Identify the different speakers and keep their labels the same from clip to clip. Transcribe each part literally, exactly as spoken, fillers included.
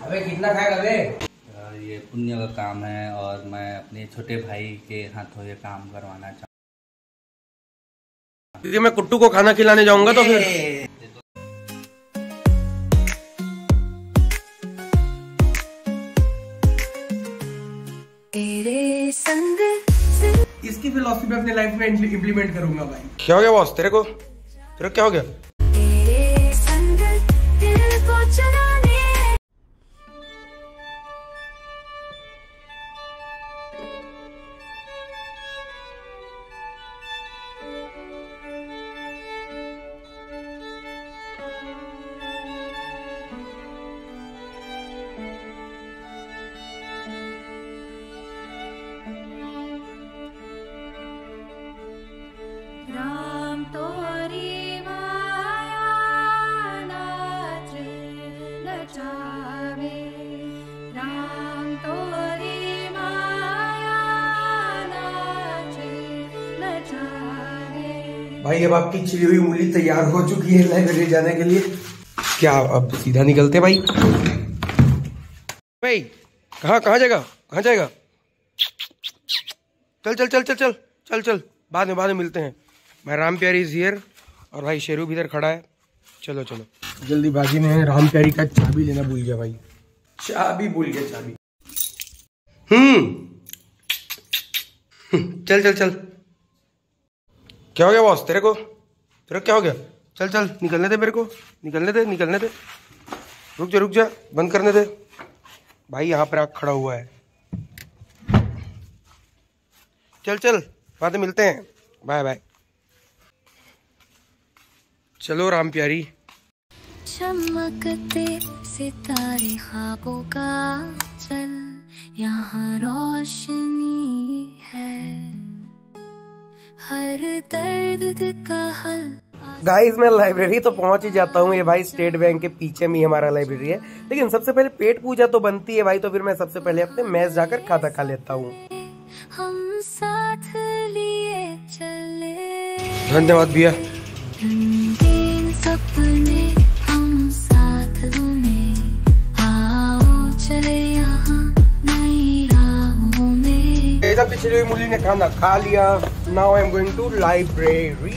Speaker 1: अबे कितना खाएगा बे?
Speaker 2: ये पुण्य का काम है और मैं अपने छोटे भाई के हाथों ये काम करवाना चाहूँ।
Speaker 1: क्योंकि मैं कुट्टू को खाना खिलाने जाऊंगा तो फिर इसकी फिलॉसफी में अपने लाइफ में इम्प्लीमेंट करूंगा भाई। क्या हो गया बॉस तेरे को? तेरे को क्या हो गया?
Speaker 3: राम तोरी माया नाच नचावे, राम तोरी माया नाच नचावे।
Speaker 1: भाई अब आपकी छिली हुई मूली तैयार हो चुकी है लाइब्रेरी जाने के लिए। क्या अब सीधा निकलते भाई? भाई कहाँ कहाँ जाएगा? कहाँ जाएगा? चल चल चल चल चल चल चल बाद में बाद में मिलते हैं। मैं राम प्यारी इज हियर और भाई शेरू भी इधर खड़ा है। चलो चलो जल्दी बाजी में। राम प्यारी का चाबी लेना भूल गया भाई। चाबी भूल गया चाबी। हम्म चल चल चल। क्या हो गया बॉस तेरे को? तेरे को क्या हो गया? चल चल निकलने दे मेरे को। निकलने दे निकलने दे। रुक जा रुक जा बंद करने दे भाई। यहाँ पर आग खड़ा हुआ है। चल चल बाद में मिलते हैं। Bye bye. चलो राम प्यारी।
Speaker 3: चमकते सितारे ख्वाबों का चल, यहाँ रोशनी है, हर दर्द का हल।
Speaker 1: गाइस मैं लाइब्रेरी तो पहुंच ही जाता हूँ। ये भाई स्टेट बैंक के पीछे में ही हमारा लाइब्रेरी है। लेकिन सबसे पहले पेट पूजा तो बनती है भाई। तो फिर मैं सबसे पहले अपने मेस जाकर खाता खा लेता हूँ।
Speaker 3: हम साथ लिए चले,
Speaker 1: धन्यवाद भैया।
Speaker 3: रंगीन सपने हम साथ में, आओ चले यहाँ नई राहों में।
Speaker 1: ऐसा पिछली हुई मूली ने खाना खा लिया। Now I am going to library.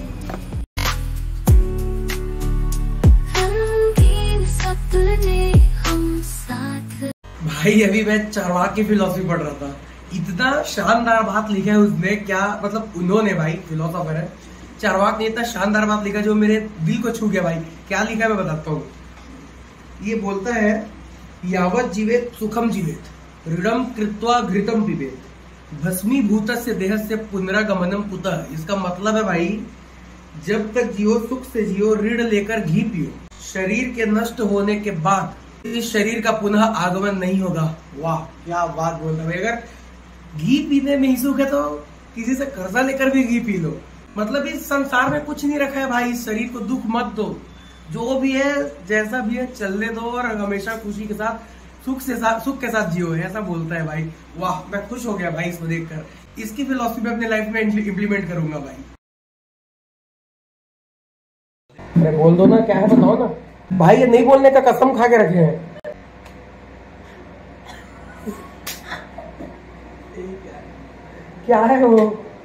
Speaker 3: रंगीन सपने हम साथ।
Speaker 1: भाई अभी मैं चारवाक की फिलोसफी पढ़ रहा था। इतना शानदार बात लिखा है उसने। क्या मतलब उन्होंने भाई फिलोसोफर है चारवाक ने इतना शानदार बात लिखा जो मेरे दिल को छू गया भाई। क्या लिखा है मैं बताता हूँ। ये बोलता है यावत जीवेत सुखम जीवेत ऋणम कृत्वा घृतम पिबेत भस्मीभूतस्य देहस्य पुनरागमनम कुतः। इसका मतलब है भाई जब तक जियो सुख से जियो, ऋण लेकर घी पियो। शरीर के नष्ट होने के बाद इस शरीर का पुनः आगमन नहीं होगा। वाह क्या बात बोल रहा है। अगर घी पीने में ही सुख है तो किसी से कर्जा लेकर भी घी पी लो। मतलब इस संसार में कुछ नहीं रखा है भाई। इस शरीर को दुख मत दो। जो भी है जैसा भी है चलने दो और हमेशा खुशी के साथ सुख से साथ सुख के साथ जियो, ऐसा बोलता है भाई। वाह मैं खुश हो गया भाई इसको देखकर। इसकी फिलॉसफी में अपने लाइफ में इम्प्लीमेंट करूंगा भाई। अरे बोल दो ना क्या है बताओ ना भाई। ये नहीं बोलने का कसम खा के रखे हैं। क्या है वो?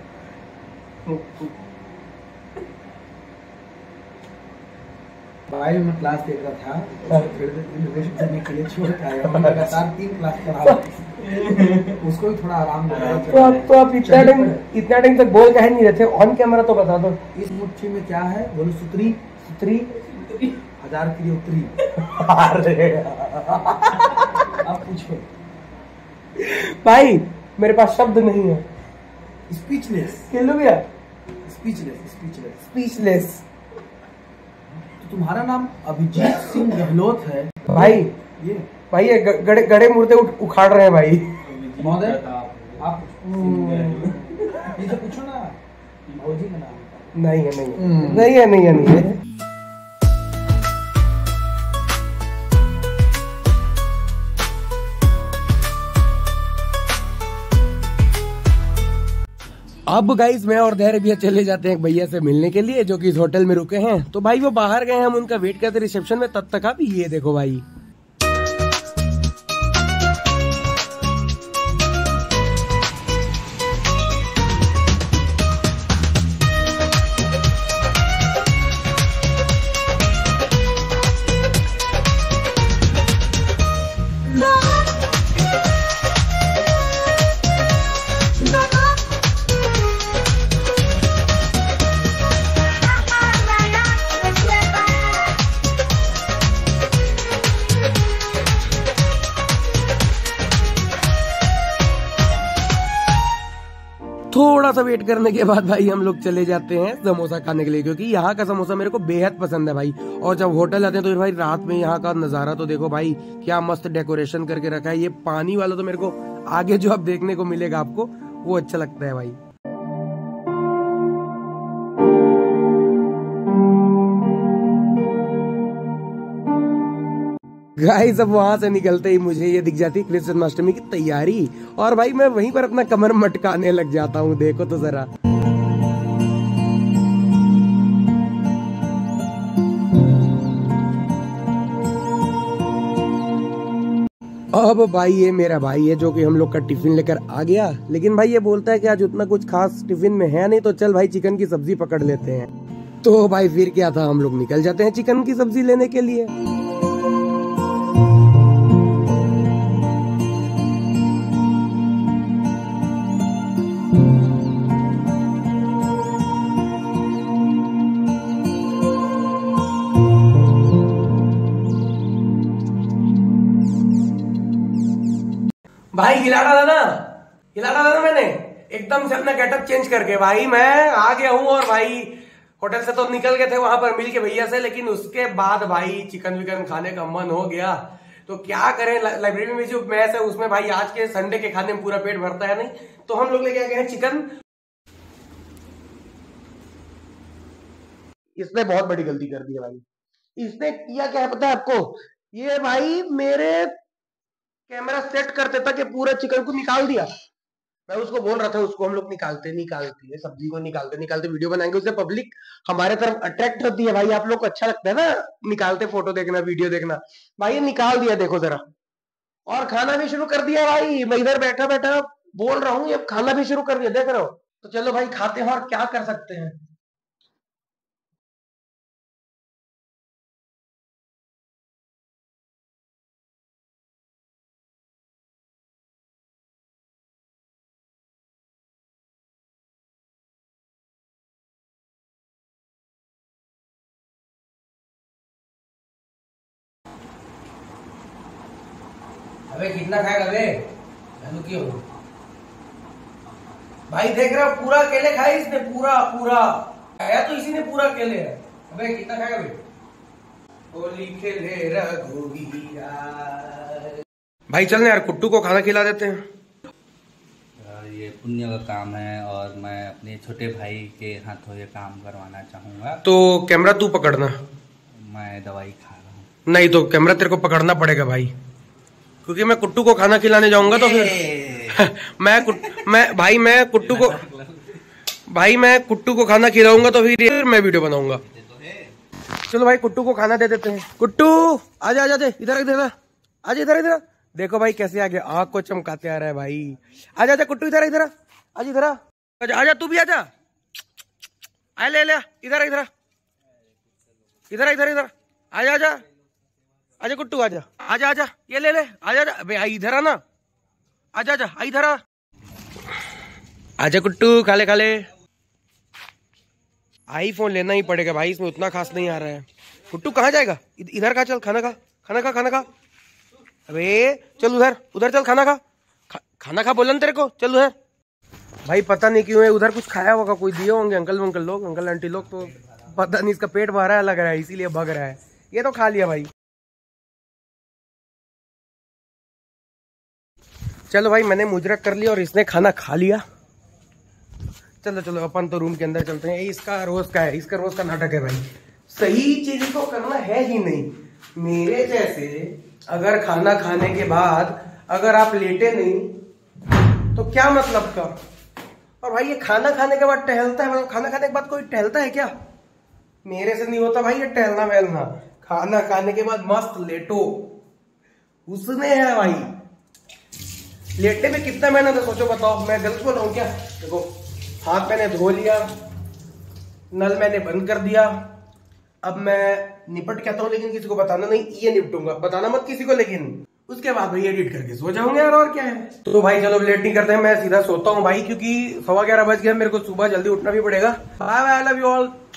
Speaker 4: भाई मैं क्लास देख रहा था करने के लिए छोड़ के आया। लगातार तीन क्लास पढ़ा उसको भी थोड़ा आराम दे।
Speaker 1: तो आप तो आप इतना टाइम इतना टाइम तक बोल कह नहीं रहे थे ऑन कैमरा? तो बता दो।
Speaker 4: इस मुट्ठी में क्या है बोलो? सुतरी
Speaker 1: सुतरी
Speaker 4: हजार की उतरी।
Speaker 1: अरे
Speaker 4: आप पूछो
Speaker 1: भाई मेरे पास शब्द नहीं है।
Speaker 4: स्पीचलेस।
Speaker 1: कह लो भैया
Speaker 4: स्पीचलेस स्पीचलेस
Speaker 1: स्पीचलेस।
Speaker 4: तो तुम्हारा नाम अभिजीत सिंह गहलोत है
Speaker 1: भाई।
Speaker 4: ये
Speaker 1: भाई ये गड़े गड़े मुर्दे उखाड़ रहे हैं भाई।
Speaker 4: महोदय आप इसे पूछो ना भौजी का नाम।
Speaker 1: नहीं है नहीं है नहीं है नहीं है नहीं है। अब गाइस मैं और धैर्य भैया चले जाते हैं भैया से मिलने के लिए जो कि इस होटल में रुके हैं। तो भाई वो बाहर गए, हम उनका वेट करते रिसेप्शन में। तब तक आप ये देखो भाई थोड़ा सा वेट करने के बाद भाई हम लोग चले जाते हैं समोसा खाने के लिए, क्योंकि यहाँ का समोसा मेरे को बेहद पसंद है भाई। और जब होटल आते हैं तो भाई रात में यहाँ का नजारा तो देखो भाई, क्या मस्त डेकोरेशन करके रखा है। ये पानी वाला तो मेरे को आगे जो अब देखने को मिलेगा आपको वो अच्छा लगता है भाई। गाइस अब वहां से निकलते ही मुझे ये दिख जाती है कृष्ण जन्माष्टमी की तैयारी, और भाई मैं वहीं पर अपना कमर मटकाने लग जाता हूँ। देखो तो जरा, अब भाई ये मेरा भाई है जो कि हम लोग का टिफिन लेकर आ गया, लेकिन भाई ये बोलता है कि आज उतना कुछ खास टिफिन में है नहीं, तो चल भाई चिकन की सब्जी पकड़ लेते हैं। तो भाई फिर क्या था, हम लोग निकल जाते हैं चिकन की सब्जी लेने के लिए। भाई हिला डाला ना, हिला डाला ना मैंने एकदम से अपना गेटअप चेंज करके। भाई मैं आ गया हूँ, और भाई होटल से तो निकल गए थे वहां पर मिल के भैया से, लेकिन उसके बाद भाई चिकन विकन खाने का मन हो गया। तो क्या करें, लाइब्रेरी में जो मैस है उसमें भाई आज के संडे के खाने में पूरा पेट भरता है नहीं, तो हम लोग लेके आ गए हैं चिकन। इसने बहुत बड़ी गलती कर दी है भाई। इसने किया क्या है पता है आपको, ये भाई मेरे कैमरा सेट करते था कि पूरा चिकन को निकाल दिया। मैं उसको बोल रहा था, उसको हम लोग निकालते निकालते है सब्जी को निकालते निकालते वीडियो बनाएंगे, उससे पब्लिक हमारे तरफ अट्रैक्ट होती है। भाई आप लोग को अच्छा लगता है ना निकालते फोटो देखना, वीडियो देखना। भाई निकाल दिया देखो जरा, और खाना भी शुरू कर दिया भाई। मैं इधर बैठा बैठा बोल रहा हूँ, ये खाना भी शुरू कर दिया, देख रहे हो। तो चलो भाई खाते हैं, और क्या कर सकते हैं। अबे कितना खाएगा बे, मैं क्यों भाई देख रहा पूरा केले खाए इसने, पूरा पूरा खाया तो इसी ने पूरा केले है। अबे कितना खाएगा बे, होली खेले रघुवीरा। भाई चल यार कुट्टू को खाना खिला देते हैं।
Speaker 2: ये पुण्य का काम है, और मैं अपने छोटे भाई के हाथों ये काम करवाना चाहूंगा।
Speaker 1: तो कैमरा तू पकड़ना,
Speaker 2: मैं दवाई खा रहा हूँ।
Speaker 1: नहीं तो कैमरा तेरे को पकड़ना पड़ेगा भाई, क्योंकि मैं कुट्टू को खाना खिलाने जाऊंगा तो फिर मैं कुट, मैं भाई मैं कुट्टू को भाई मैं कुट्टू को खाना खिलाऊंगा तो फिर मैं वीडियो बनाऊंगा। चलो भाई कुट्टू को खाना दे देते हैं। कुट्टू आजा आजा, इधर इधर आज, इधर इधर देखो भाई कैसे आ गया, आँख को चमकाते आ रहा है भाई। आजा आजा कुट्टू, इधर इधर आज, इधर आजा आजा, तू भी आजा, आ ले ले इधर इधर इधर इधर इधर आजा आजा आजा कुट्टू, आजा आजा आजा, ये ले ले, आजा आजा, अबे आई इधर आना, आजा आजा, आई इधर आ, आजा कुट्टू, खा ले खा ले। आईफोन लेना ही पड़ेगा भाई, इसमें उतना खास नहीं आ रहा है। कुट्टू कहाँ जाएगा, इधर का चल, खाना खा खाना खा खाना खा। अबे चल उधर उधर चल, खाना खा खा, खाना खा बोला ना तेरे को, चल उधर। भाई पता नहीं क्यों है, उधर कुछ खाया होगा, कोई दिए होंगे अंकल वंकल लोग, अंकल आंटी लोग, तो पता नहीं इसका पेट भरा है लग रहा है, इसीलिए भग रहा है। ये तो खा लिया भाई। चलो भाई मैंने मुजरक कर लिया और इसने खाना खा लिया। चलो चलो अपन तो रूम के अंदर चलते हैं। इसका रोज का है, इसका रोज का नाटक है भाई, सही चीज को करना है ही नहीं। मेरे जैसे अगर खाना खाने के बाद अगर आप लेटे नहीं तो क्या मतलब का। और भाई ये खाना खाने के बाद टहलता है, मतलब खाना खाने के बाद कोई टहलता है क्या? मेरे से नहीं होता भाई ये टहलना वहलना। खाना खाने के बाद मस्त लेटो, उसने है भाई। लेटने में कितना मेहनत है सोचो, बताओ। मैं गलत बोल रहा हूँ क्या? देखो हाथ मैंने धो लिया, नल मैंने बंद कर दिया, अब मैं निपट कहता हूँ, लेकिन किसी को बताना नहीं, ये निपटूंगा, बताना मत किसी को। लेकिन उसके बाद भाई एडिट करके सो जाऊंगे यार, और क्या है। तो भाई चलो लेट नहीं करते हैं, मैं सीधा सोता हूँ भाई, क्योंकि सवा ग्यारह बज गया, मेरे को सुबह जल्दी उठना भी पड़ेगा। Bye bye, I love you all.